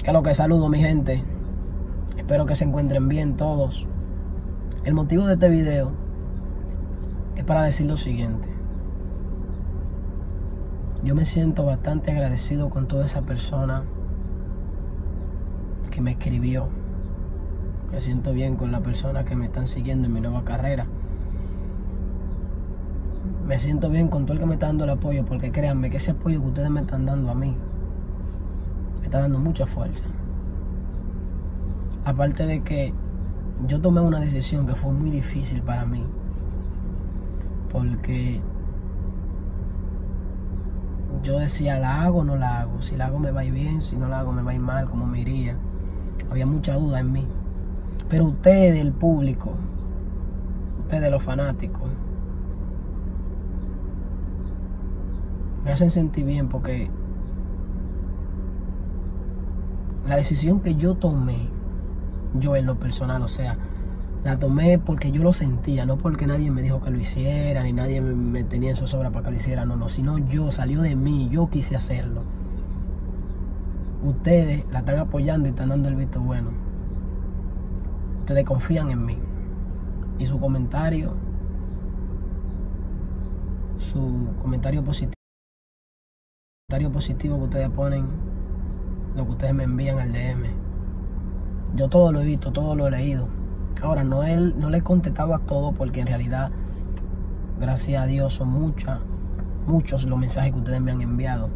Que lo que saludo, mi gente. Espero que se encuentren bien todos. El motivo de este video es para decir lo siguiente. Yo me siento bastante agradecido con toda esa persona que me escribió. Me siento bien con la persona que me están siguiendo en mi nueva carrera. Me siento bien con todo el que me está dando el apoyo, porque créanme que ese apoyo que ustedes me están dando a mí me está dando mucha fuerza. Aparte de que yo tomé una decisión que fue muy difícil para mí, porque yo decía, ¿la hago o no la hago? Si la hago me va a ir bien, si no la hago me va a ir mal, como me iría. Había mucha duda en mí. Pero ustedes, el público, ustedes los fanáticos, me hacen sentir bien, porque la decisión que yo tomé, yo en lo personal, o sea, la tomé porque yo lo sentía, no porque nadie me dijo que lo hiciera, ni nadie me tenía en zozobra para que lo hiciera, no, sino yo, salió de mí, yo quise hacerlo. Ustedes la están apoyando y están dando el visto bueno. Ustedes confían en mí. Y su comentario positivo que ustedes ponen, lo que ustedes me envían al DM. Yo todo lo he visto, todo lo he leído. Ahora, no le he contestado a todo, porque en realidad, gracias a Dios, son muchos los mensajes que ustedes me han enviado.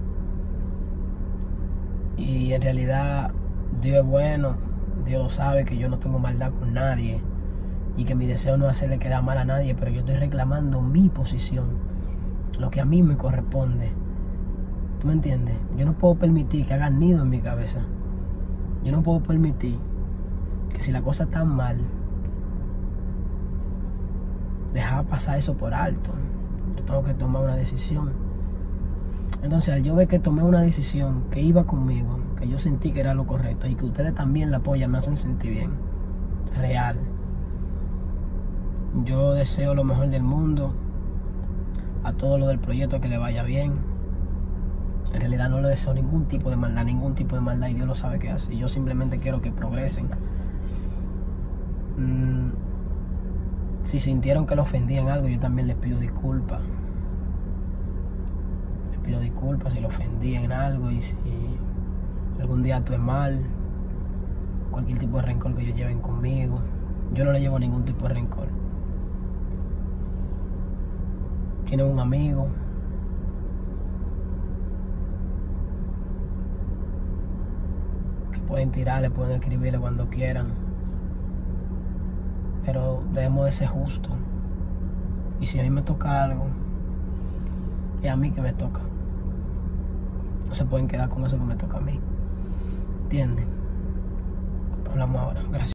Y en realidad, Dios es bueno. Dios lo sabe, que yo no tengo maldad con nadie y que mi deseo no es hacerle quedar mal a nadie, pero yo estoy reclamando mi posición, lo que a mí me corresponde. ¿Tú me entiendes? Yo no puedo permitir que hagan nido en mi cabeza. Yo no puedo permitir que, si la cosa está mal, dejar pasar eso por alto. Yo tengo que tomar una decisión. Entonces, al yo ver que tomé una decisión que iba conmigo, que yo sentí que era lo correcto, y que ustedes también la apoyan, me hacen sentir bien. Real. Yo deseo lo mejor del mundo a todo lo del proyecto, que le vaya bien. En realidad no le deseo ningún tipo de maldad, y Dios lo sabe que es así. Yo simplemente quiero que progresen. Si sintieron que lo ofendí en algo, yo también les pido disculpas. Les pido disculpas si lo ofendí en algo, y si algún día actué mal, cualquier tipo de rencor que ellos lleven conmigo. Yo no le llevo ningún tipo de rencor. Tienen un amigo. Que pueden tirarle, pueden escribirle cuando quieran. Pero debemos de ser justos. Y si a mí me toca algo, es a mí que me toca. No se pueden quedar con eso que me toca a mí. ¿Entienden? Hablamos ahora. Gracias.